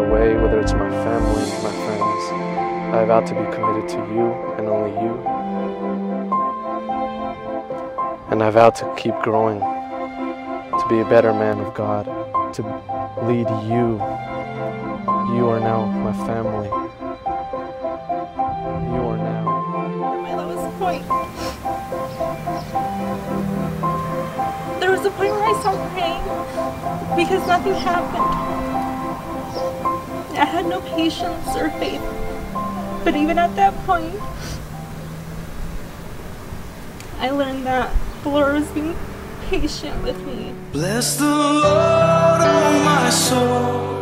way, whether it's my family, my friends. I vow to be committed to you and only you. And I vow to keep growing, to be a better man of God, to lead you. You are now my family. You are now. My lowest point. There was a point where I stopped praying because nothing happened. I had no patience or faith. But even at that point, I learned that the Lord was being patient with me. Bless the Lord, oh my soul,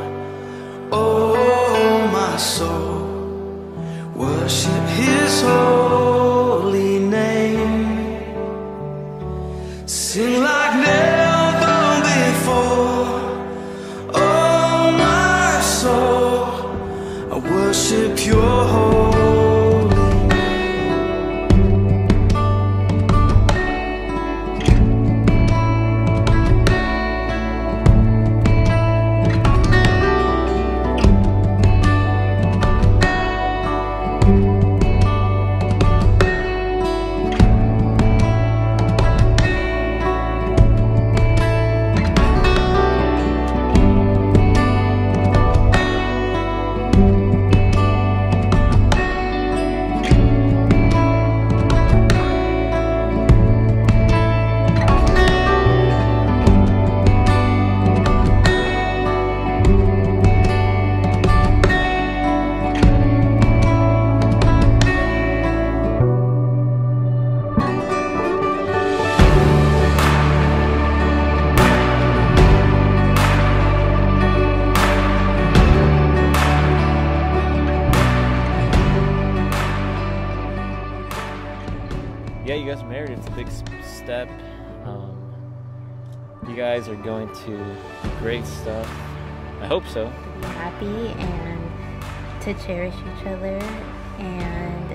oh my soul. Worship His holy name. Sing like never before. Oh my soul, I worship Your holy name. Yeah, you guys are married. It's a big step. You guys are going to do great stuff. I hope so. To be happy and to cherish each other and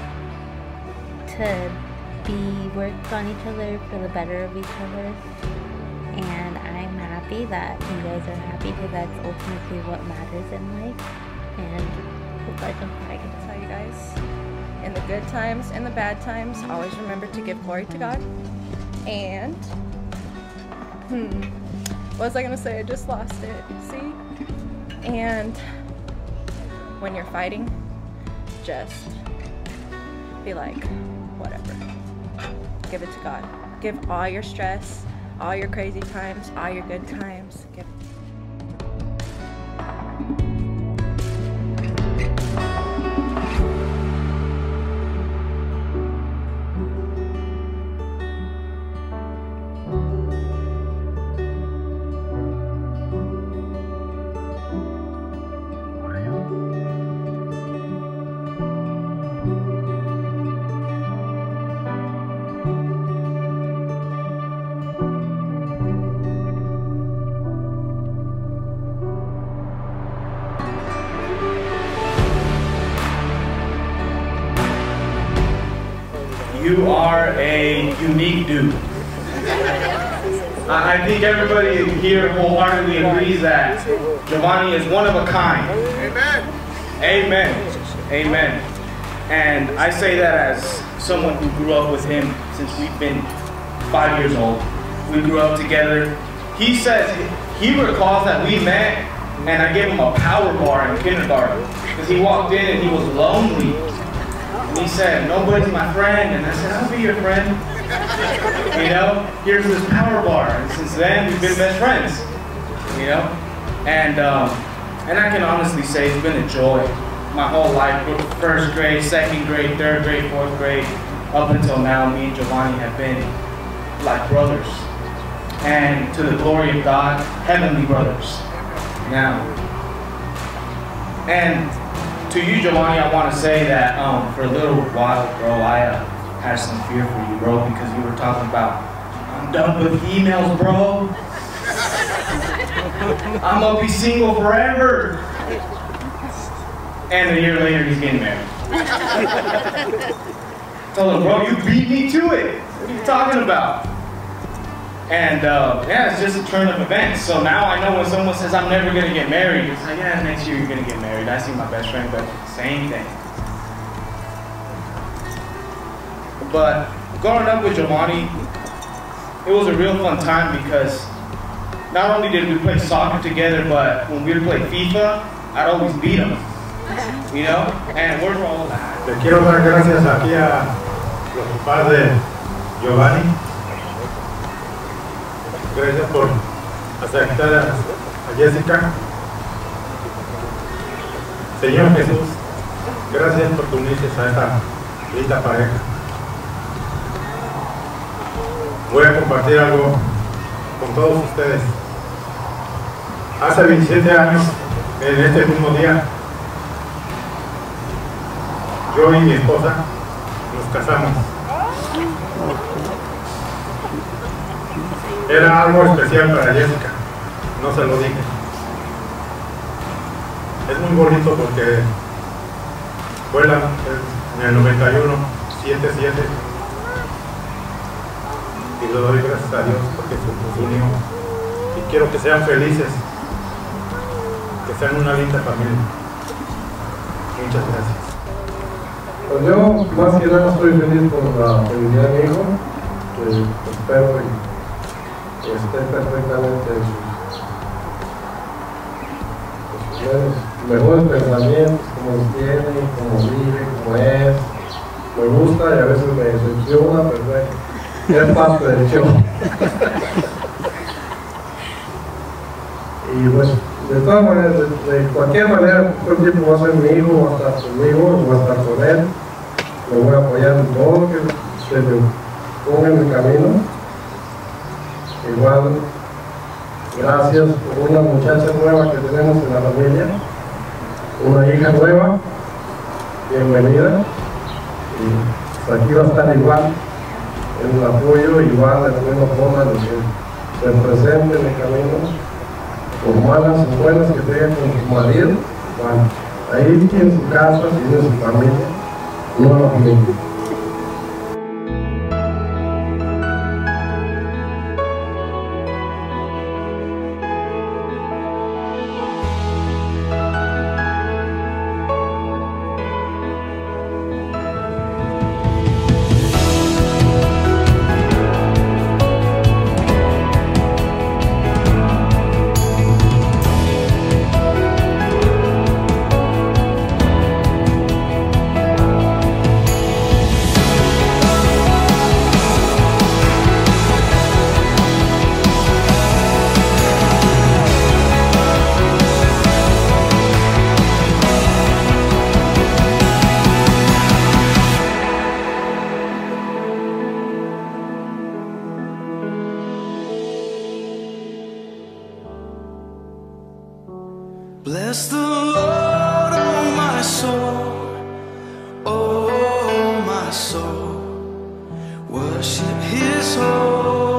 to work on each other for the better of each other. And I'm happy that you guys are happy because that's ultimately what matters in life. And hope I can tell you guys, in the good times and the bad times, always remember to give glory to God. And what was I gonna say? I just lost it. See? And when you're fighting, just be like, whatever. Give it to God. Give all your stress, all your crazy times, all your good times. Give it. You are a unique dude. I think everybody here wholeheartedly agrees that Giovanni is one of a kind. Amen. Amen. Amen. And I say that as someone who grew up with him since we've been 5 years old. We grew up together. He says, he recalls that we met and I gave him a power bar in kindergarten because he walked in and he was lonely. And he said, nobody's my friend. And I said, I'll be your friend. You know, here's this power bar. And since then, we've been best friends. You know? And I can honestly say it's been a joy. My whole life, first grade, second grade, third grade, fourth grade, up until now, me and Giovanni have been like brothers. And to the glory of God, heavenly brothers. Now, and to you, Giovanni, I want to say that for a little while, bro, I had some fear for you, bro, because you were talking about, I'm done with emails, bro. I'm going to be single forever. And a year later, he's getting married. Told him, bro, you beat me to it. What are you talking about? And yeah, it's just a turn of events. So now I know when someone says I'm never gonna get married, it's like, yeah, next year you're gonna get married. I see my best friend, but same thing. But growing up with Giovanni, it was a real fun time because not only did we play soccer together, but when we would play FIFA, I'd always beat him. You know? And we're all that. Le quiero dar gracias aquí a los papás de Giovanni. Gracias por aceptar a Jessica. Señor Jesús, gracias por que unirse a esta linda pareja. Voy a compartir algo con todos ustedes. Hace 27 años, en este mismo día, yo y mi esposa nos casamos. Era algo especial para Jessica, no se lo dije. Es muy bonito porque fue en el 91, 7-7, y le doy gracias a Dios porque nos unió. Y quiero que sean felices, que sean una linda familia. Muchas gracias. Pues yo más que nada estoy feliz por la felicidad de mi hijo, que espero y esté perfectamente en sus mejores pensamientos, como los tiene, como vive, como es. Me gusta y a veces me decepciona, pero es parte del show. Y pues, de todas maneras, de cualquier manera, todo el tiempo va a ser mi hijo, va a estar conmigo, va a estar con él. Me voy a apoyar en todo lo que se me ponga en mi camino. Igual, gracias por una muchacha nueva que tenemos en la familia, una hija nueva, bienvenida. Y pues aquí va a estar igual, en el apoyo, igual de la misma forma de que se presente en el camino, por malas o buenas que tenga con su marido. Bueno, ahí tiene su casa, tiene su familia, nueva familia. Bless the Lord, oh my soul, oh my soul, worship His holy